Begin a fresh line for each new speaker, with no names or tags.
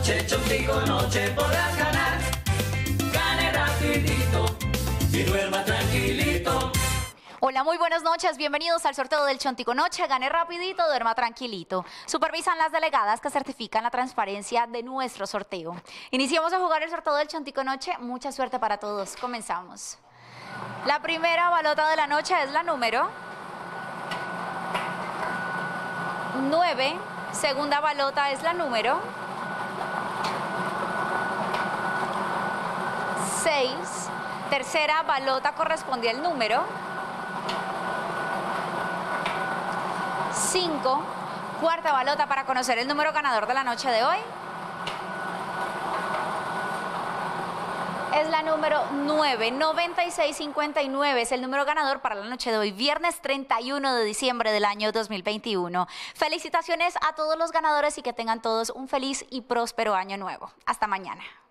Chontico Noche podrás ganar. Gane rapidito y duerma tranquilito.
Hola, muy buenas noches, bienvenidos al sorteo del Chontico Noche, gane rapidito, duerma tranquilito. Supervisan las delegadas que certifican la transparencia de nuestro sorteo. Iniciamos a jugar el sorteo del Chontico Noche, mucha suerte para todos, comenzamos. La primera balota de la noche es la número 9, segunda balota es la número 6, tercera balota corresponde al número 5, cuarta balota para conocer el número ganador de la noche de hoy. Es la número 9, 9659 es el número ganador para la noche de hoy, viernes 31 de diciembre del año 2021. Felicitaciones a todos los ganadores y que tengan todos un feliz y próspero año nuevo. Hasta mañana.